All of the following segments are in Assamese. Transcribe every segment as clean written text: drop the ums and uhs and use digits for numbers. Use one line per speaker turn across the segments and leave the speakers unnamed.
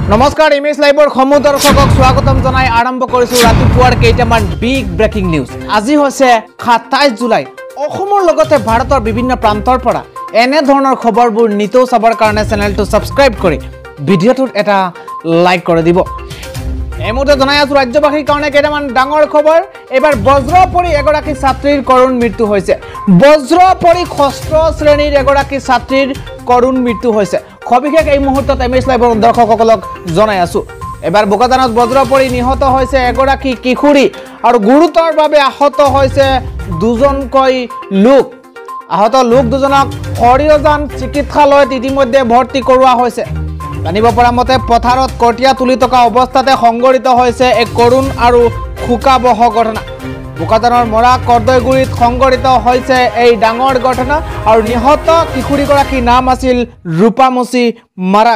नमस्कार इमेज लाइवर समूह दर्शকক स्वागतम जनाई आरम्भ करिछु रातिपुৱাৰ কেইটামান বিগ ব্ৰেকিং নিউজ। আজি হৈছে 27 জুলাই। অসমৰ লগতে ভাৰতৰ বিভিন্ন প্ৰান্তৰ পৰা এনে ধৰণৰ খবৰবোৰ নিতৌ চাবৰ কাৰণে চেনেলটো সাবস্ক্ৰাইব কৰি ভিডিঅ'টোত এটা লাইক কৰি দিব। এমুহূৰ্তত জনাই আছো ৰাজ্যবাসীৰ কাৰণে কেইটামান ডাঙৰ খবৰ। এবাৰ বজ্ৰ পৰি এগৰাকী ছাত্ৰীৰ কৰুণ মৃত্যু হৈছে। বজ্ৰ পৰি ষষ্ঠ শ্ৰেণীৰ এগৰাকী ছাত্ৰীৰ কৰুণ মৃত্যু হৈছে। সবিশেষ এই মুহূৰ্তত এমএছ লাইভৰ দৰ্শকসকলক জনাই আছো। এবাৰ বোকাজানত বজ্ৰ পৰি নিহত হৈছে এগৰাকী কিশোৰী আৰু গুৰুতৰভাৱে আহত হৈছে দুজনকৈ লোক। আহত লোক দুজনক হৰিয়াজান চিকিৎসালয়ত ইতিমধ্যে ভৰ্তি কৰোৱা হৈছে। জানিব পৰা মতে পথাৰত কটীয়া তুলি থকা অৱস্থাতে সংঘটিত হৈছে এক কৰুণ আৰু শোকাবহ ঘটনা। বোকাজানৰ মৰা কৰ্দৈগুৰিত সংঘটিত হৈছে এই ডাঙৰ ঘটনা আৰু নিহত কিশোৰীগৰাকীৰ নাম আছিল ৰূপামুচি মাৰাক।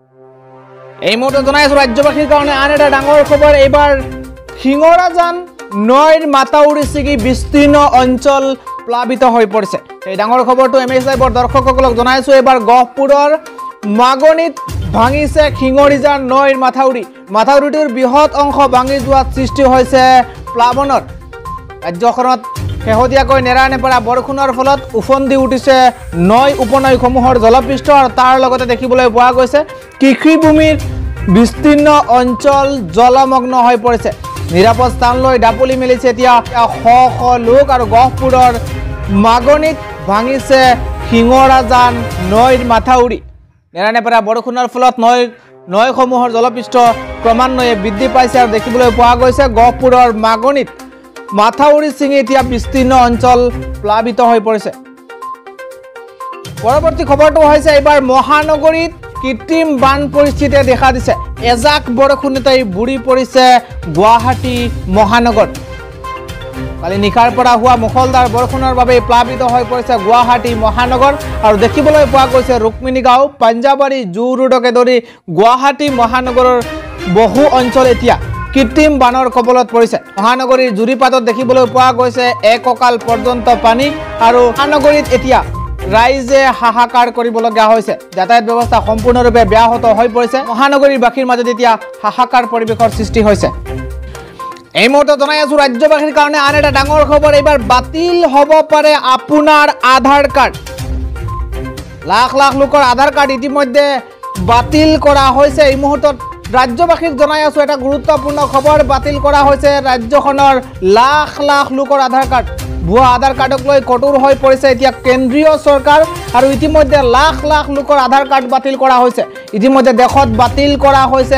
এই মুহূৰ্তত জনাই আছো ৰাজ্যবাসীৰ কাৰণে আন এটা ডাঙৰ খবৰ। এইবাৰ শিঙৰাজান নৈৰ মাতাউৰি ছিগি বিস্তীৰ্ণ অঞ্চল প্লাবিত হৈ পৰিছে। এই ডাঙৰ খবৰটো এমএছ লাইভৰ দৰ্শকসকলক জনাইছো। এইবাৰ গহপুৰৰ মাগনিত ভাঙিছে শিঙৰিজান নৈৰ মাথাউৰিটোৰ বৃহৎ অংশ ভাঙি যোৱাত সৃষ্টি হৈছে প্লাৱনৰ। ৰাজ্যখনত শেহতীয়াকৈ নেৰানেপেৰা বৰষুণৰ ফলত উফন্দি উঠিছে নৈ উপনৈসমূহৰ জলপৃষ্ঠ আৰু তাৰ লগতে দেখিবলৈ পোৱা গৈছে কৃষিভূমিৰ বিস্তীৰ্ণ অঞ্চল জলমগ্ন হৈ পৰিছে। নিৰাপদ স্থানলৈ দাপলি মেলিছে এতিয়া শ শ লোক আৰু গহপুৰৰ মাগনিত ভাঙিছে শিঙৰাজান নৈৰ মাথাউৰি। নেৰানেপেৰা বৰষুণৰ ফলত নৈসমূহৰ জলপৃষ্ঠ ক্ৰমান্বয়ে বৃদ্ধি পাইছে আৰু দেখিবলৈ পোৱা গৈছে গহপুৰৰ মাগনিত মাথাউৰি ছিঙি এতিয়া বিস্তীৰ্ণ অঞ্চল প্লাবিত হৈ পৰিছে। পৰৱৰ্তী খবৰটো হৈছে এইবাৰ মহানগৰীত কৃত্ৰিম বান পৰিস্থিতিয়ে দেখা দিছে। এজাক বৰষুণতেই বুৰি পৰিছে গুৱাহাটী মহানগৰ। কালি নিশাৰ পৰা হোৱা মুখলধাৰ বৰষুণৰ বাবে প্লাবিত হৈ পৰিছে গুৱাহাটী মহানগৰ আৰু দেখিবলৈ পোৱা গৈছে ৰুক্মিণী গাঁও পাঞ্জাবাৰী জু ৰোডকে ধৰি গুৱাহাটী মহানগৰৰ বহু অঞ্চল এতিয়া কৃত্ৰিম বানৰ কবলত পৰিছে। মহানগৰীৰ জুৰিপাতত দেখিবলৈ পোৱা গৈছে এককাল পৰ্যন্ত পানী আৰু মহানগৰীত এতিয়া ৰাইজে হাহাকাৰ কৰিবলগীয়া হৈছে। যাতায়াত ব্যৱস্থা সম্পূৰ্ণৰূপে ব্যাহত হৈ পৰিছে। মহানগৰীৰ বাসীৰ মাজত এতিয়া হাহাকাৰ পৰিৱেশৰ সৃষ্টি হৈছে। এই মুহূৰ্তত জনাই আছো ৰাজ্যবাসীৰ কাৰণে আন এটা ডাঙৰ খবৰ। এইবাৰ বাতিল হ'ব পাৰে আপোনাৰ আধাৰ কাৰ্ড। লাখ লাখ লোকৰ আধাৰ কাৰ্ড ইতিমধ্যে বাতিল কৰা হৈছে। এই মুহূৰ্তত ৰাজ্যবাসীক জনাই আছো এটা গুৰুত্বপূৰ্ণ খবৰ। বাতিল কৰা হৈছে ৰাজ্যখনৰ লাখ লাখ লোকৰ আধাৰ কাৰ্ড। ভুৱা আধাৰ কাৰ্ডক লৈ কঠোৰ হৈ পৰিছে এতিয়া কেন্দ্ৰীয় চৰকাৰ আৰু ইতিমধ্যে লাখ লাখ লোকৰ আধাৰ কাৰ্ড বাতিল কৰা হৈছে। ইতিমধ্যে দেশত বাতিল কৰা হৈছে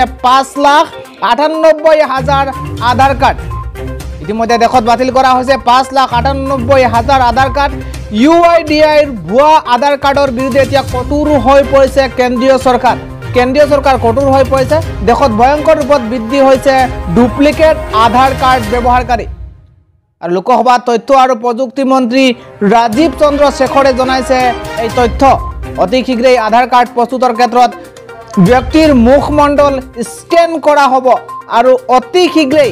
5,98,000 আধাৰ কাৰ্ড। ইতিমধ্যে দেশত বাতিল কৰা হৈছে 5,98,000 আধাৰ কাৰ্ড। UIDAIৰ ভুৱা আধাৰ কাৰ্ডৰ বিৰুদ্ধে এতিয়া কঠোৰ হৈ পৰিছে কেন্দ্ৰীয় চৰকাৰ। কেন্দ্ৰীয় চৰকাৰ কঠোৰ হৈ পৰিছে। দেশত ভয়ংকৰ ৰূপত বৃদ্ধি হৈছে ডুপ্লিকেট আধাৰ কাৰ্ড ব্যৱহাৰকাৰী। আৰু লোকসভাত তথ্য আৰু প্ৰযুক্তি মন্ত্ৰী ৰাজীৱ চন্দ্ৰ শেখৰে জনাইছে এই তথ্য। অতি শীঘ্ৰেই আধাৰ কাৰ্ড প্ৰস্তুতৰ ক্ষেত্ৰত ব্যক্তিৰ মুখমণ্ডল স্কেন কৰা হ'ব আৰু অতি শীঘ্ৰেই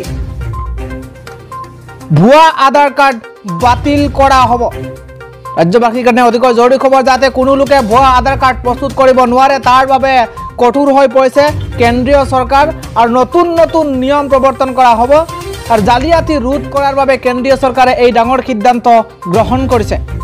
ভুৱা আধাৰ কাৰ্ড বাতিল কৰা হ'ব। ৰাজ্যবাসীৰ কাৰণে অতিকৈ জৰুৰী খবৰ যাতে কোনো লোকে ভুৱা আধাৰ কাৰ্ড প্ৰস্তুত কৰিব নোৱাৰে তাৰ বাবে কঠোৰ হৈ পৰিছে কেন্দ্ৰীয় চৰকাৰ আৰু নতুন নতুন নিয়ম প্ৰৱৰ্তন কৰা হ'ব আৰু জালিয়াতি ৰোধ কৰাৰ বাবে কেন্দ্ৰীয় চৰকাৰে এই ডাঙৰ সিদ্ধান্ত গ্ৰহণ কৰিছে।